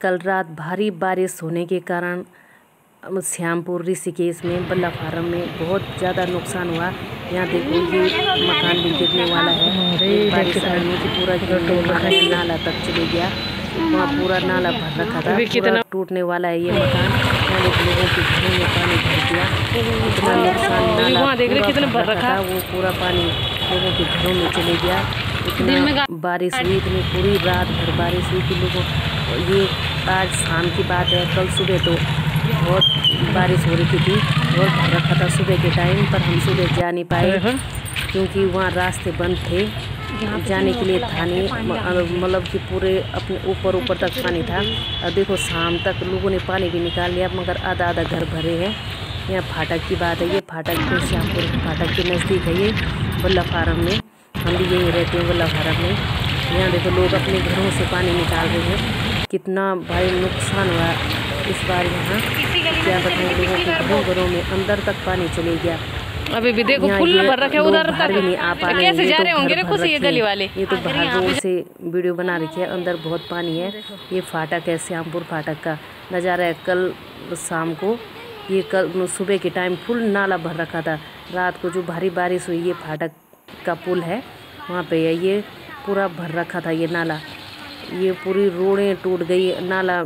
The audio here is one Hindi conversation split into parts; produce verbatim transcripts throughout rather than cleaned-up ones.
कल रात भारी बारिश होने के कारण श्यामपुर ऋषिकेश में बल्ला फार्म में बहुत ज़्यादा नुकसान हुआ। यहाँ देखो ये मकान भी गिरने वाला है। बारिश आने की पूरा मकान नाला तक चले गया, वहाँ पूरा नाला भर रखा था, पूरा टूटने वाला है ये मकान। यहाँ लोगों के घरों में पानी भर गया, इतना नुकसान नाला कितना भर रखा था, वो पूरा पानी लोगों के घरों में चले गया। इतना बारिश हुई, इतनी पूरी रात भर बारिश हुई कि लोगों, ये आज शाम की बात है, कल सुबह तो बहुत बारिश हो रही थी और भर रखा था सुबह के टाइम, पर हम सुबह जा नहीं पाए क्योंकि वहाँ रास्ते बंद थे, जाने के लिए था नहीं, मतलब कि पूरे अपने ऊपर ऊपर तक पानी था। और देखो शाम तक लोगों ने पानी भी निकाल लिया, मगर आधा आधा घर भरे हैं। यहाँ फाटक की बात है, ये फाटक के श्यामपुर फाटक के नज़दीक है ये बल्ला फार्म में, हम भी यहीं रहते हैं बल्ला फार्म में। यहाँ देखो लोग अपने घरों से पानी निकाल रहे हैं, कितना भारी नुकसान हुआ इस बार। यहाँ क्या बताएं, लोगों के घरों घरों में अंदर तक पानी चले गया। अभी भी देखो फुल भर रखे उधर तक, भी नहीं आ पा रहे, कैसे जा रहे होंगे कुछ ये गली वाले। ये तो बाहर रोड से वीडियो बना रखी है, अंदर बहुत पानी है। ये फाटक है श्यामपुर फाटक का नज़ारा है। कल शाम को ये कल सुबह के टाइम फुल नाला भर रखा था। रात को जो भारी बारिश हुई, ये फाटक का पुल है वहाँ पे है, ये पूरा भर रखा था ये नाला। ये पूरी रोडें टूट गई, नाला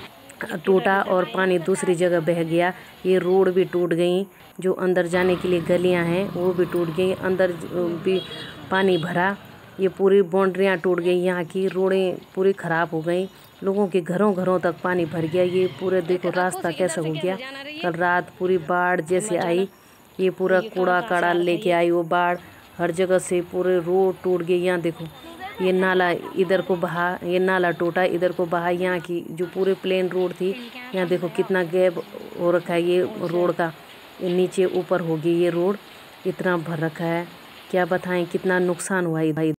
टूटा और पानी दूसरी जगह बह गया। ये रोड भी टूट गई, जो अंदर जाने के लिए गलियां हैं वो भी टूट गई, अंदर भी पानी भरा। ये पूरी बाउंड्रियां टूट गई, यहाँ की रोडें पूरी ख़राब हो गई, लोगों के घरों घरों तक पानी भर गया। ये पूरे देखो रास्ता कैसा हो गया। कल रात पूरी बाढ़ जैसे आई, ये पूरा कूड़ा काड़ा लेके आई वो बाढ़, हर जगह से पूरे रोड टूट गए। यहाँ देखो ये नाला इधर को बहा, ये नाला टूटा इधर को बहा। यहाँ की जो पूरे प्लेन रोड थी, यहाँ देखो कितना गैप हो रखा है ये रोड का, नीचे ऊपर हो गई ये रोड, इतना भर रखा है। क्या बताएं कितना नुकसान हुआ भाई।